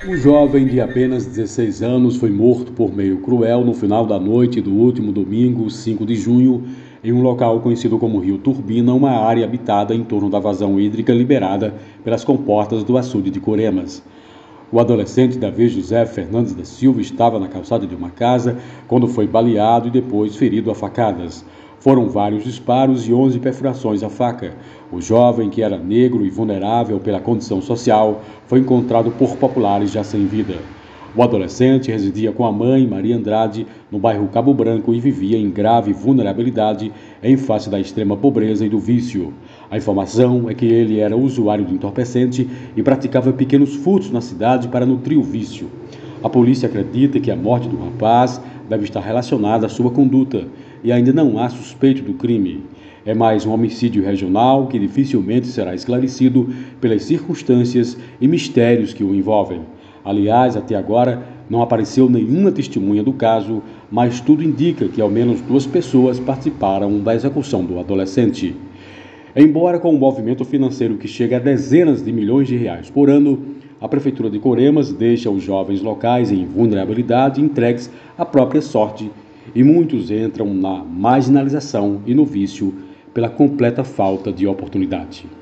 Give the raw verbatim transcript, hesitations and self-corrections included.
Um jovem de apenas dezesseis anos foi morto por meio cruel no final da noite do último domingo, cinco de junho, em um local conhecido como Rio Turbina, uma área habitada em torno da vazão hídrica liberada pelas comportas do açude de Coremas. O adolescente Davi José Fernandes da Silva estava na calçada de uma casa quando foi baleado e depois ferido a facadas. Foram vários disparos e onze perfurações à faca. O jovem, que era negro e vulnerável pela condição social, foi encontrado por populares já sem vida. O adolescente residia com a mãe, Maria Andrade, no bairro Cabo Branco e vivia em grave vulnerabilidade em face da extrema pobreza e do vício. A informação é que ele era usuário de entorpecente e praticava pequenos furtos na cidade para nutrir o vício. A polícia acredita que a morte do rapaz deve estar relacionada à sua conduta e ainda não há suspeito do crime. É mais um homicídio regional que dificilmente será esclarecido pelas circunstâncias e mistérios que o envolvem. Aliás, até agora não apareceu nenhuma testemunha do caso, mas tudo indica que ao menos duas pessoas participaram da execução do adolescente. Embora com um movimento financeiro que chega a dezenas de milhões de reais por ano, a Prefeitura de Coremas deixa os jovens locais em vulnerabilidade entregues à própria sorte e muitos entram na marginalização e no vício pela completa falta de oportunidade.